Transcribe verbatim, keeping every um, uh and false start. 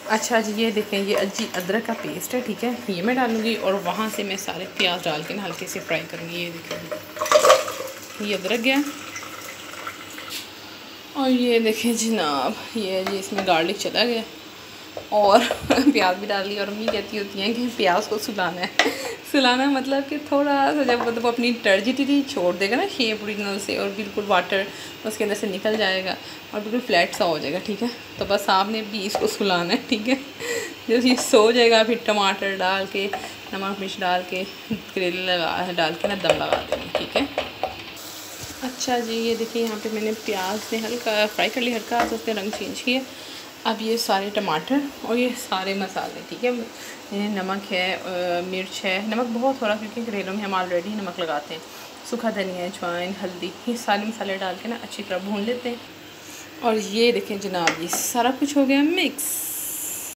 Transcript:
अच्छा जी, ये देखें, ये जी अदरक का पेस्ट है, ठीक है, ये मैं डालूँगी और वहाँ से मैं सारे प्याज डाल के ना हल्के से फ्राई करूँगी। ये देखें, ये अदरक गया और ये देखें जनाब, ये जी इसमें गार्लिक चला गया और प्याज भी डाल ली। और अम्मी कहती होती हैं कि प्याज को सुलाना है। सुलाना मतलब कि थोड़ा सा जब मतलब अपनी टर्जिडिटी छोड़ देगा ना शेप ओरिजिनल से, और बिल्कुल वाटर उसके अंदर से निकल जाएगा और बिल्कुल फ्लैट सा हो जाएगा, ठीक है। तो बस आपने भी इसको सुलाना है, ठीक है। जब ये सो जाएगा फिर टमाटर डाल के, नमक मिर्च डाल के, करेले लगा डाल के ना दम लगा देंगे, ठीक है। अच्छा जी, ये देखिए यहाँ पे मैंने प्याज ने हल्का फ्राई कर लिया, हल्का सा उसका रंग चेंज किया। अब ये सारे टमाटर और ये सारे मसाले, ठीक है, ये नमक है, मिर्च है, नमक बहुत थोड़ा क्योंकि करेलों में हम ऑलरेडी नमक लगाते हैं, सूखा धनिया, अजवाइन, हल्दी, ये सारे मसाले डाल के ना अच्छी तरह भून लेते हैं। और ये देखें जनाब, ये सारा कुछ हो गया मिक्स।